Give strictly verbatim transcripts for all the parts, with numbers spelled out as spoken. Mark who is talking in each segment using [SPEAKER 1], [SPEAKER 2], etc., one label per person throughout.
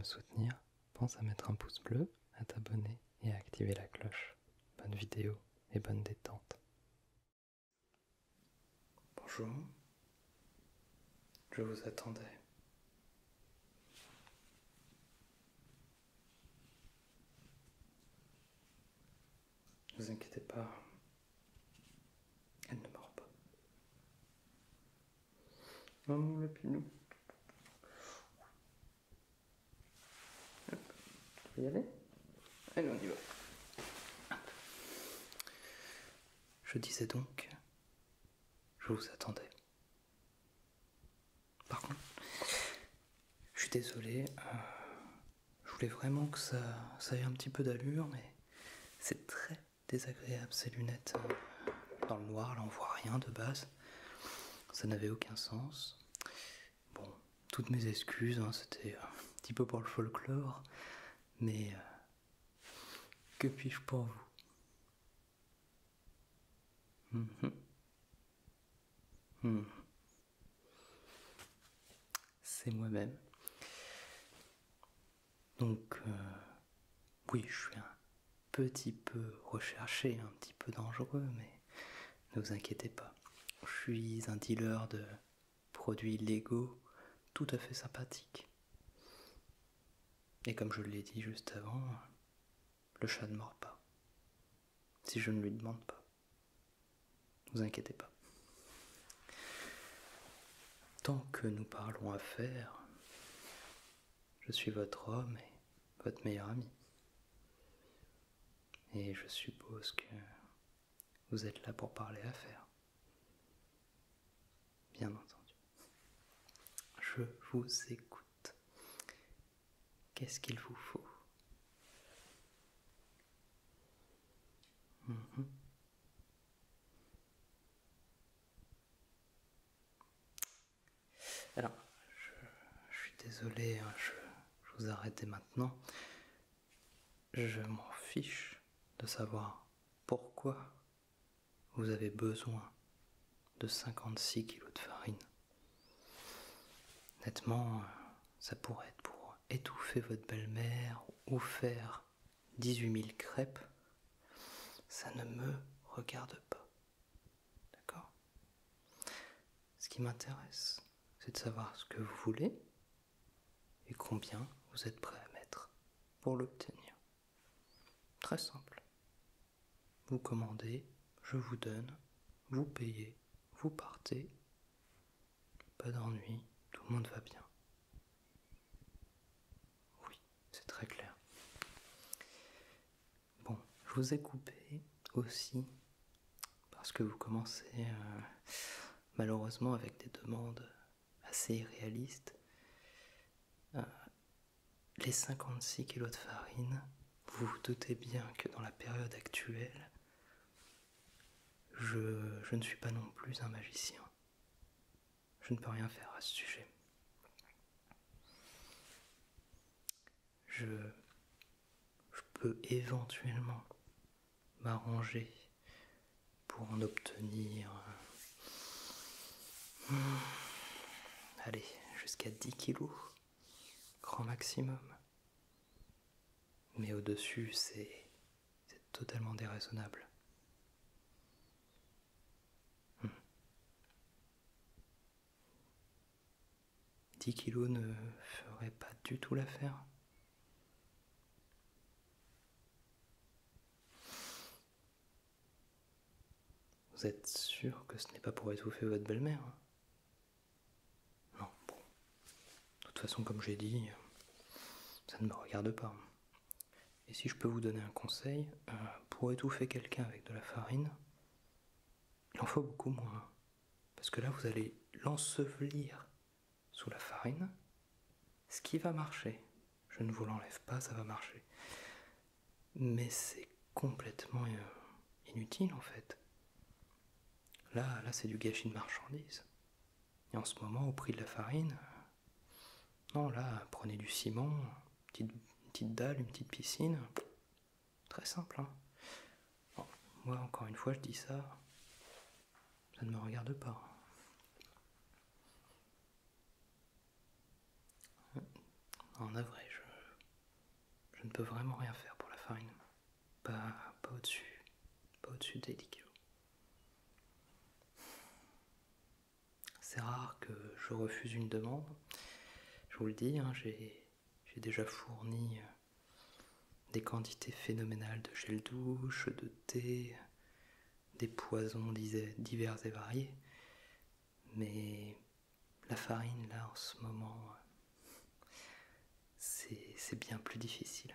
[SPEAKER 1] me soutenir, pense à mettre un pouce bleu, à t'abonner et à activer la cloche. Bonne vidéo et bonne détente. Bonjour, je vous attendais. Ne vous inquiétez pas, elle ne mord pas. Oh mon lapinou. Hop, tu peux y aller? Allez, on y va. Hop. Je disais donc, je vous attendais. Par contre, je suis désolé, euh, je voulais vraiment que ça, ça ait un petit peu d'allure, mais c'est très désagréable ces lunettes. Dans le noir, là on voit rien de base. Ça n'avait aucun sens. Bon, toutes mes excuses, hein, c'était un petit peu pour le folklore, mais euh, que puis-je pour vous? Mm-hmm. Mm. C'est moi-même. Donc, euh, oui, je suis un petit peu recherché, un petit peu dangereux, mais ne vous inquiétez pas. Je suis un dealer de produits légaux tout à fait sympathique. Et comme je l'ai dit juste avant, le chat ne mord pas. Si je ne lui demande pas. Ne vous inquiétez pas. Tant que nous parlons affaires, je suis votre homme et votre meilleur ami. Et je suppose que vous êtes là pour parler affaires. Bien entendu. Je vous écoute. Qu'est-ce qu'il vous faut? Mm-hmm. Alors, je, je suis désolé, hein, je, je vous arrête dès maintenant. Je m'en fiche de savoir pourquoi vous avez besoin de cinquante-six kilos de farine. Honnêtement, ça pourrait être pour étouffer votre belle-mère ou faire dix-huit mille crêpes. Ça ne me regarde pas. D'accord? Ce qui m'intéresse, c'est de savoir ce que vous voulez et combien vous êtes prêt à mettre pour l'obtenir. Très simple. Vous commandez, je vous donne, vous payez, vous partez. Pas d'ennui, tout le monde va bien. Oui, c'est très clair. Bon, je vous ai coupé aussi parce que vous commencez euh, malheureusement avec des demandes assez irréalistes. Euh, les cinquante-six kilos de farine, vous vous doutez bien que dans la période actuelle, je, je ne suis pas non plus un magicien. Je ne peux rien faire à ce sujet. Je, je peux éventuellement m'arranger pour en obtenir euh, allez, jusqu'à dix kilos, grand maximum. Mais au-dessus, c'est totalement déraisonnable. Hmm. dix kilos ne ferait pas du tout l'affaire. Vous êtes sûr que ce n'est pas pour étouffer votre belle-mère? Non, bon. De toute façon, comme j'ai dit, ça ne me regarde pas. Et si je peux vous donner un conseil, euh, pour étouffer quelqu'un avec de la farine, il en faut beaucoup moins. Parce que là, vous allez l'ensevelir sous la farine, ce qui va marcher. Je ne vous l'enlève pas, ça va marcher. Mais c'est complètement euh, inutile en fait. Là, là c'est du gâchis de marchandises. Et en ce moment, au prix de la farine, non, là, prenez du ciment, une petite, une petite dalle, une petite piscine. Très simple, hein. Bon, moi, encore une fois, je dis ça, ça ne me regarde pas. En vrai, je, je ne peux vraiment rien faire pour la farine. Pas, pas au-dessus, pas au-dessus des dix kilos. C'est rare que je refuse une demande. Je vous le dis, hein, j'ai, j'ai déjà fourni des quantités phénoménales de gel douche, de thé, des poisons divers et variés. Mais la farine, là, en ce moment, c'est, c'est bien plus difficile.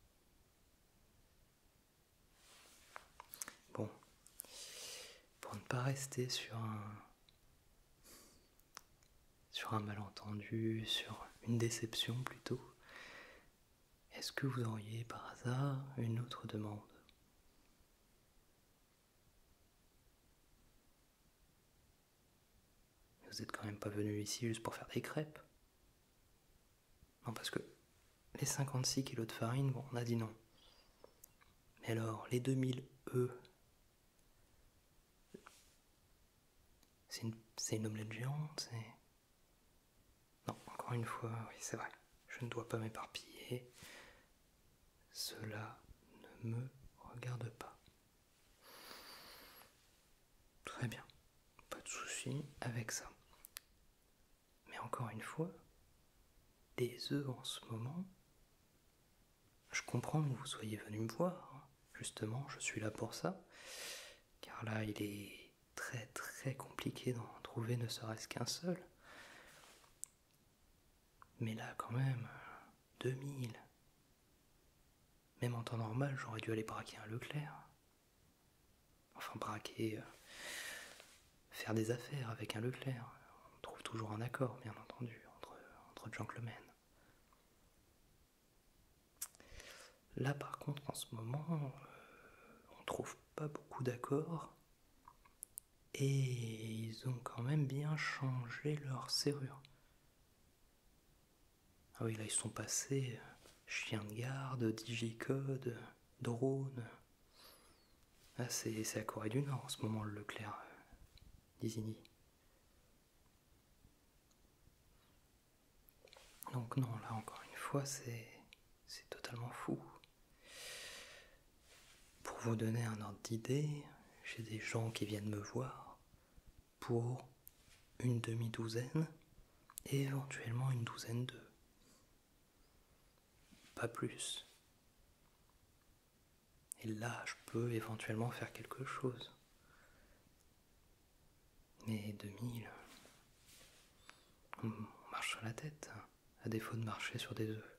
[SPEAKER 1] Bon, pour ne pas rester sur un, sur un malentendu, sur une déception plutôt, est-ce que vous auriez par hasard une autre demande? Vous êtes quand même pas venu ici juste pour faire des crêpes? Non, parce que les cinquante-six kilos de farine, bon, on a dit non. Mais alors, les deux mille œufs, c'est une, c'est une omelette géante, c'est... Non, encore une fois, oui, c'est vrai. Je ne dois pas m'éparpiller. Cela ne me regarde pas. Très bien, pas de souci avec ça. Mais encore une fois, les œufs en ce moment, je comprends que vous soyez venu me voir. Justement, je suis là pour ça. Car là, il est très très compliqué d'en trouver ne serait-ce qu'un seul. Mais là, quand même, deux mille. Même en temps normal, j'aurais dû aller braquer un Leclerc. Enfin, braquer... Euh, faire des affaires avec un Leclerc. On trouve toujours un accord, bien entendu, entre, entre gentlemen. Là, par contre, en ce moment, euh, on trouve pas beaucoup d'accords. Et ils ont quand même bien changé leur serrure. Ah oui, là, ils sont passés euh, chien de garde, digicode, drone. Ah, c'est, c'est la Corée du Nord en ce moment, le Leclerc euh, d'Isigny. Donc non, là, encore une fois, c'est, c'est totalement fou. Pour vous donner un ordre d'idée, j'ai des gens qui viennent me voir pour une demi-douzaine et éventuellement une douzaine d'œufs. Pas plus. Et là, je peux éventuellement faire quelque chose. Mais deux mille, on marche sur la tête, à défaut de marcher sur des œufs.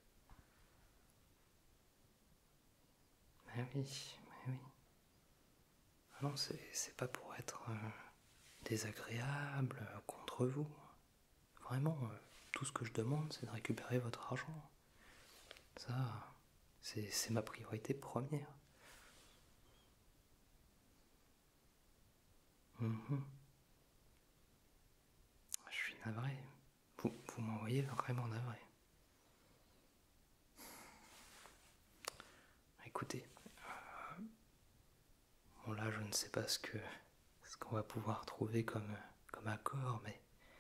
[SPEAKER 1] Mais oui, mais oui. Ah non, c'est, c'est pas pour être euh, désagréable euh, contre vous. Vraiment, euh, tout ce que je demande, c'est de récupérer votre argent. Ça, c'est, c'est ma priorité première. Mmh. Je suis navré. Vous, vous m'envoyez vraiment navré. Écoutez, euh, bon là je ne sais pas ce que ce qu'on va pouvoir trouver comme, comme accord, mais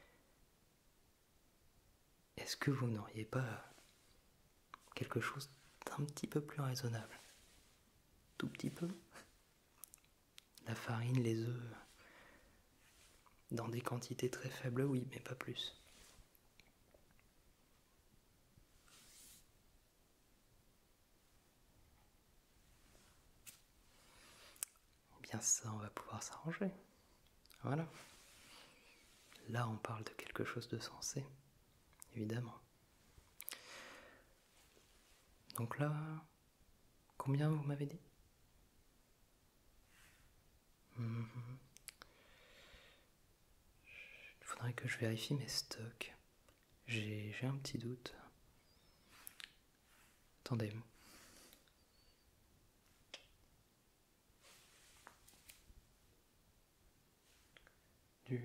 [SPEAKER 1] est-ce que vous n'auriez pas quelque chose d'un petit peu plus raisonnable? Tout petit peu? La farine, les œufs, dans des quantités très faibles, oui, mais pas plus. Eh bien ça, on va pouvoir s'arranger. Voilà. Là, on parle de quelque chose de sensé, évidemment. Donc là, combien vous m'avez dit? mmh. Il faudrait que je vérifie mes stocks. J'ai, j'ai un petit doute. Attendez. Du,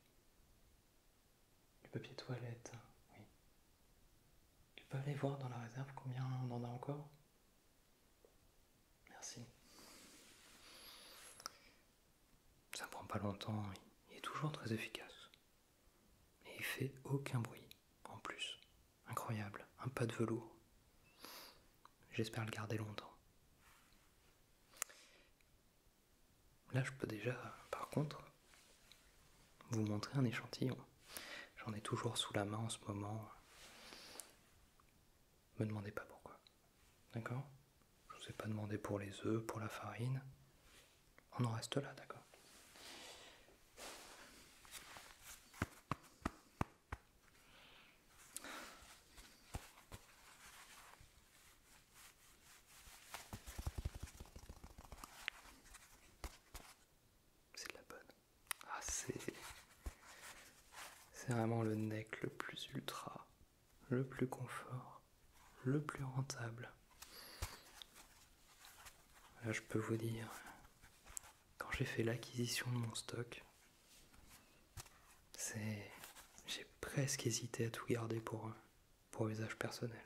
[SPEAKER 1] du papier toilette, oui. Tu peux aller voir dans la réserve combien on en a encore? Merci. Ça prend pas longtemps, il est toujours très efficace. Et il fait aucun bruit, en plus. Incroyable, un pas de velours. j'espère le garder longtemps. Là, je peux déjà, par contre, vous montrer un échantillon. J'en ai toujours sous la main en ce moment. Me demandez pas pourquoi. D'accord? Je vous ai pas demandé pour les œufs, pour la farine. On en reste là, d'accord? C'est de la bonne. Ah, c'est... C'est vraiment le neck le plus ultra, le plus confort, le plus rentable. Là, je peux vous dire, quand j'ai fait l'acquisition de mon stock, c'est... j'ai presque hésité à tout garder pour, pour usage personnel.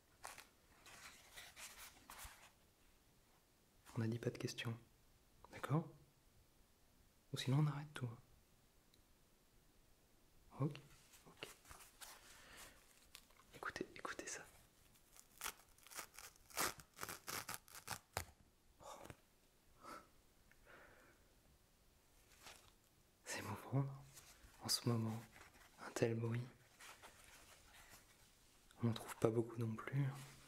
[SPEAKER 1] On n'a dit pas de questions, d'accord? Ou sinon on arrête tout. Ok, ok. Écoutez, écoutez ça. Oh. C'est émouvant, non? En ce moment, un tel bruit. On n'en trouve pas beaucoup non plus.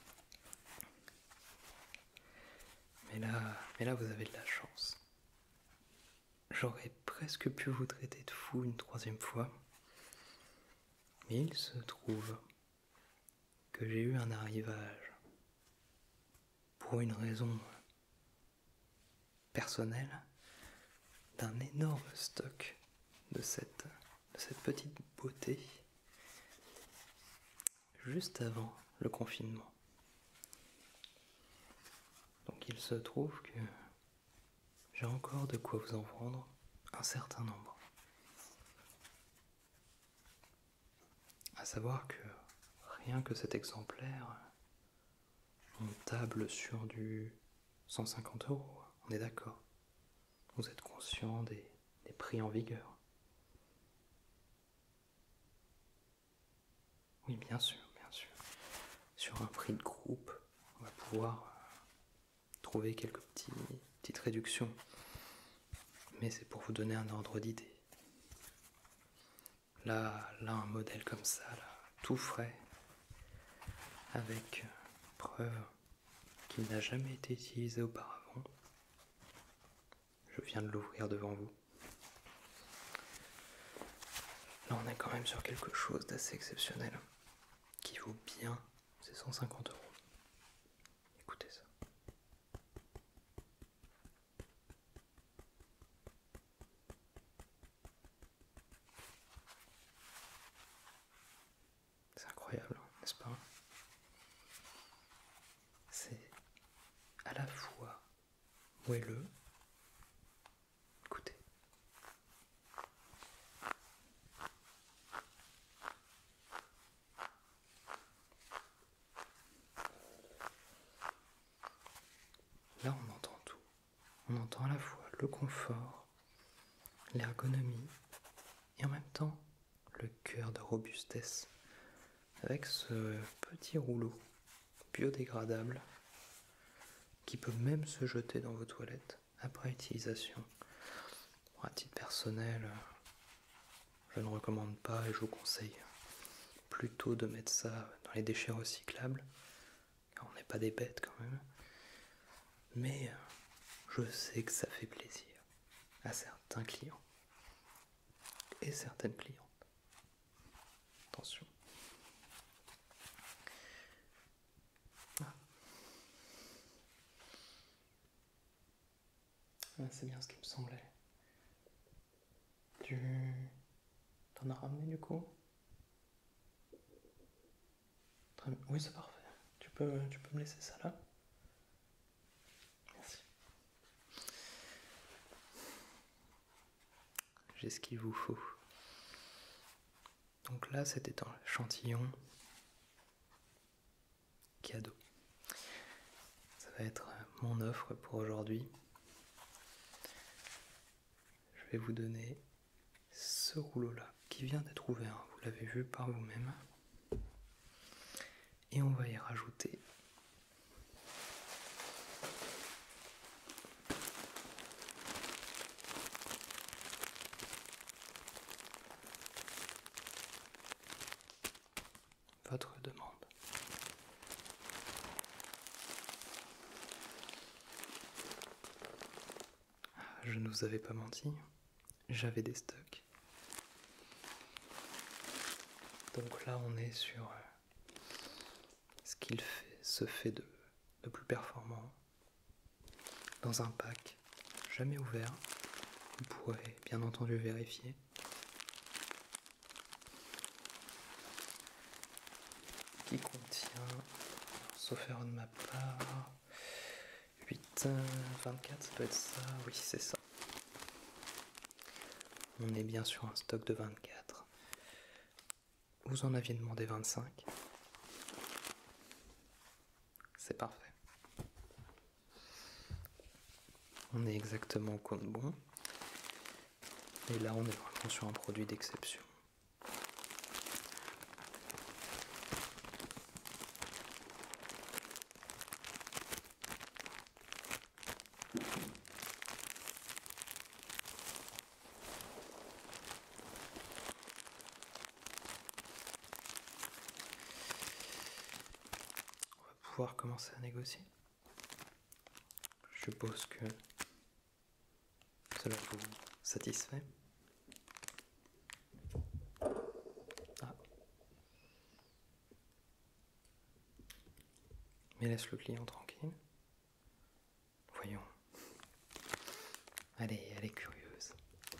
[SPEAKER 1] Mais là, mais là, vous avez de la chance. J'aurais presque pu vous traiter de fou une troisième fois. Mais il se trouve que j'ai eu un arrivage pour une raison personnelle d'un énorme stock de cette, de cette petite beauté juste avant le confinement. Donc il se trouve que j'ai encore de quoi vous en vendre un certain nombre. À savoir que rien que cet exemplaire, on table sur du cent cinquante euros, on est d'accord? Vous êtes conscient des, des prix en vigueur? Oui, bien sûr, bien sûr. Sur un prix de groupe, on va pouvoir trouver quelques petits, petites réductions. Mais c'est pour vous donner un ordre d'idée. Là, là, un modèle comme ça, là, tout frais, avec preuve qu'il n'a jamais été utilisé auparavant. Je viens de l'ouvrir devant vous. Là, on est quand même sur quelque chose d'assez exceptionnel, qui vaut bien ces cent cinquante euros. Écoutez ça. C'est incroyable, n'est-ce pas? C'est à la fois moelleux. Écoutez. Là, on entend tout. On entend à la fois le confort, l'ergonomie et en même temps le cœur de robustesse avec ce petit rouleau biodégradable qui peut même se jeter dans vos toilettes après utilisation. Bon, à titre personnel, je ne recommande pas et je vous conseille plutôt de mettre ça dans les déchets recyclables, car on n'est pas des bêtes quand même. Mais je sais que ça fait plaisir à certains clients et certaines clientes. Attention. Ah. Ah, c'est bien ce qui me semblait. Tu... T'en as ramené du coup? Très bien. Oui, c'est parfait. Tu peux, tu peux me laisser ça là? Merci. J'ai ce qu'il vous faut. Donc là, c'était un échantillon cadeau. Ça va être mon offre pour aujourd'hui. Je vais vous donner ce rouleau-là qui vient d'être ouvert. Vous l'avez vu par vous-même. Et on va y rajouter votre demande. Je ne vous avais pas menti, j'avais des stocks. Donc là on est sur ce qu'il fait, se fait de, de plus performant. Dans un pack jamais ouvert, vous pourrez bien entendu vérifier. Qui contient, sauf erreur de ma part, huit, vingt-quatre, ça doit être ça, oui c'est ça. On est bien sur un stock de vingt-quatre. Vous en aviez demandé vingt-cinq. C'est parfait. On est exactement au compte bon. Et là on est vraiment sur un produit d'exception. Pouvoir commencer à négocier. Je suppose que cela vous satisfait. Ah. Mais laisse le client tranquille. Voyons. Allez, elle est curieuse.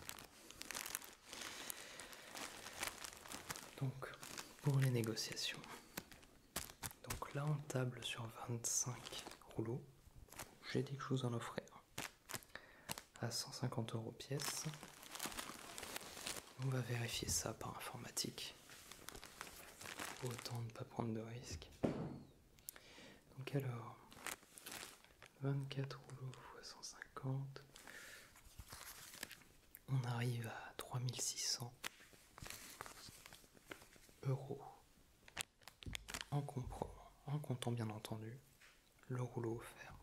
[SPEAKER 1] Donc, pour les négociations. Donc là, on table sur vingt-cinq rouleaux. J'ai dit que je vous en offrais un. À cent cinquante euros pièce. On va vérifier ça par informatique. Autant ne pas prendre de risques. Donc alors, vingt-quatre rouleaux fois cent cinquante. On arrive à trois mille six cents euros. En comprenant, en comptant bien entendu le rouleau offert.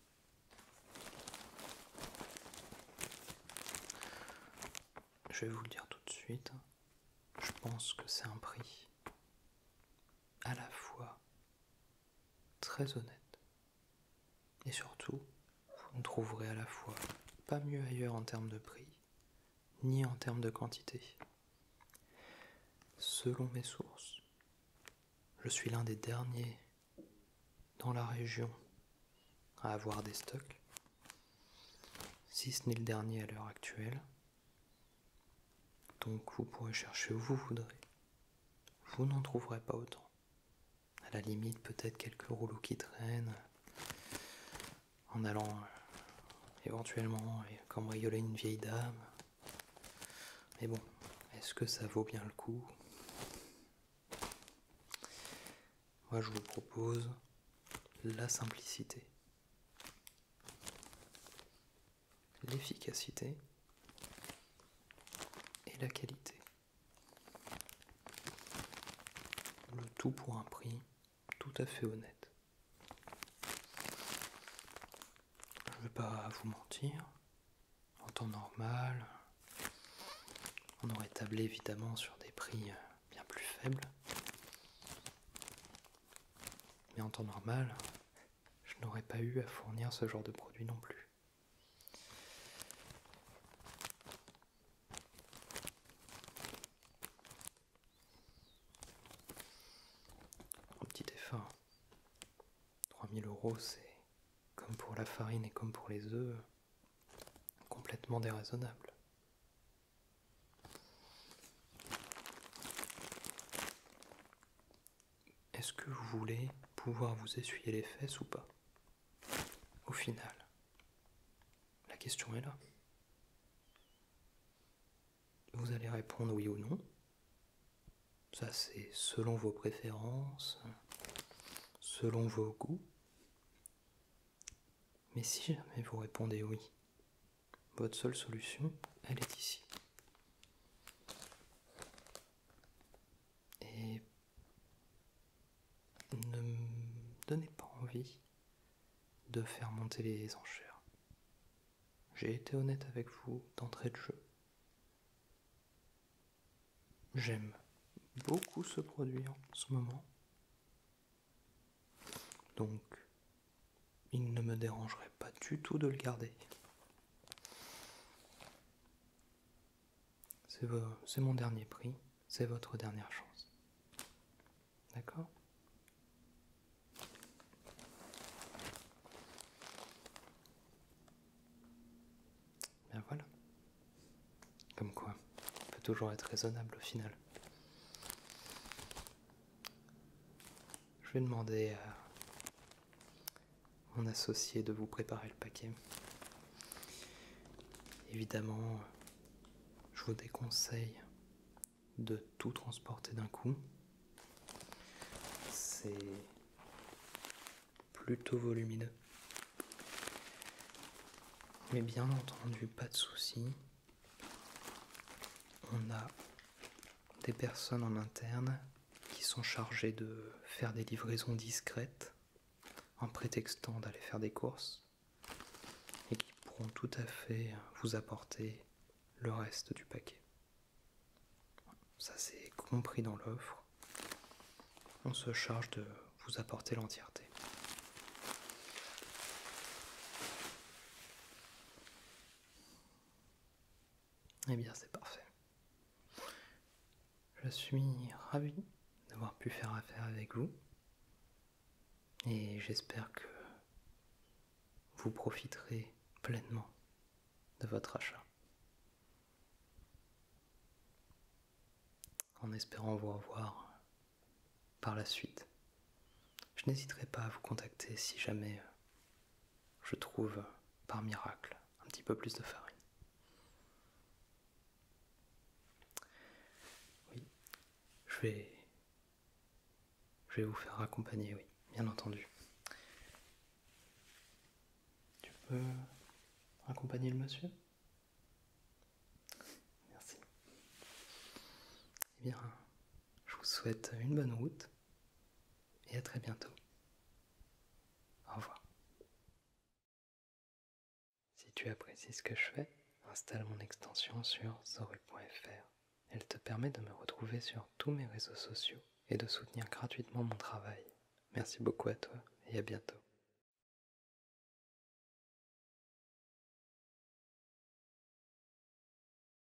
[SPEAKER 1] Je vais vous le dire tout de suite, je pense que c'est un prix à la fois très honnête et surtout, vous ne trouverez à la fois pas mieux ailleurs en termes de prix, ni en termes de quantité. Selon mes sources, je suis l'un des derniers dans la région à avoir des stocks, si ce n'est le dernier à l'heure actuelle. Donc vous pourrez chercher où vous voudrez. Vous n'en trouverez pas autant. À la limite, peut-être quelques rouleaux qui traînent, en allant euh, éventuellement cambrioler une vieille dame. Mais bon, est-ce que ça vaut bien le coup? Moi, je vous propose la simplicité, l'efficacité et la qualité. Le tout pour un prix tout à fait honnête. Je ne vais pas vous mentir, en temps normal, on aurait tablé évidemment sur des prix bien plus faibles. Mais en temps normal, je n'aurais pas eu à fournir ce genre de produit non plus. Un petit effort. trois mille euros, c'est, comme pour la farine et comme pour les œufs, complètement déraisonnable. Est-ce que vous voulez pouvoir vous essuyer les fesses ou pas? Au final, la question est là. Vous allez répondre oui ou non. Ça, c'est selon vos préférences, selon vos goûts. Mais si jamais vous répondez oui, votre seule solution, elle est ici. Et ne me donnez pas envie de faire monter les enchères. J'ai été honnête avec vous d'entrée de jeu. J'aime beaucoup ce produit en ce moment. Donc, il ne me dérangerait pas du tout de le garder. C'est vo- c'est mon dernier prix, c'est votre dernière chance. D'accord? Bien voilà. Comme quoi, on peut toujours être raisonnable au final. Je vais demander à mon associé de vous préparer le paquet. Évidemment, je vous déconseille de tout transporter d'un coup. C'est plutôt volumineux. Mais bien entendu, pas de souci. On a des personnes en interne qui sont chargées de faire des livraisons discrètes en prétextant d'aller faire des courses et qui pourront tout à fait vous apporter le reste du paquet. Ça c'est compris dans l'offre. On se charge de vous apporter l'entièreté. Eh bien c'est parfait. Je suis ravi d'avoir pu faire affaire avec vous et j'espère que vous profiterez pleinement de votre achat. En espérant vous revoir par la suite. Je n'hésiterai pas à vous contacter si jamais je trouve par miracle un petit peu plus de farine. Oui, je vais, je vais vous faire accompagner, oui, bien entendu. Tu peux accompagner le monsieur? Merci. Eh bien, je vous souhaite une bonne route et à très bientôt. Au revoir. Si tu apprécies ce que je fais, installe mon extension sur zoru point f r. Elle te permet de me retrouver sur tous mes réseaux sociaux et de soutenir gratuitement mon travail. Merci beaucoup à toi et à bientôt.